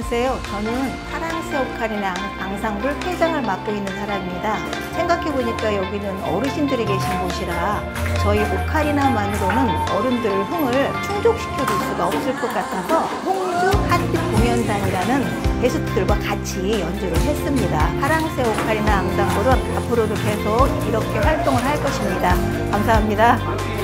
안녕하세요. 저는 파랑새 오카리나 앙상블 회장을 맡고 있는 사람입니다. 생각해보니까 여기는 어르신들이 계신 곳이라 저희 오카리나만으로는 어른들 흥을 충족시켜줄 수가 없을 것 같아서 홍주 핫빛 공연단이라는 게스트들과 같이 연주를 했습니다. 파랑새 오카리나 앙상블은 앞으로도 계속 이렇게 활동을 할 것입니다. 감사합니다.